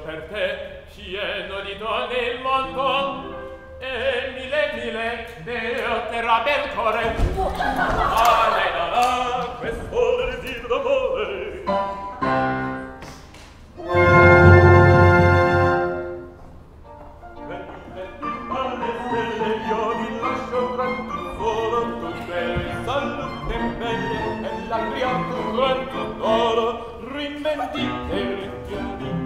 per te, pieno di donne il mondo, e mille Deo terrà bel cuore. Ah, lei darà questo desidero d'amore. Alle stelle io vi lascio tranquillo solo, tutte salute belle e la creatura in tutt'oro, rinventite, rinventite.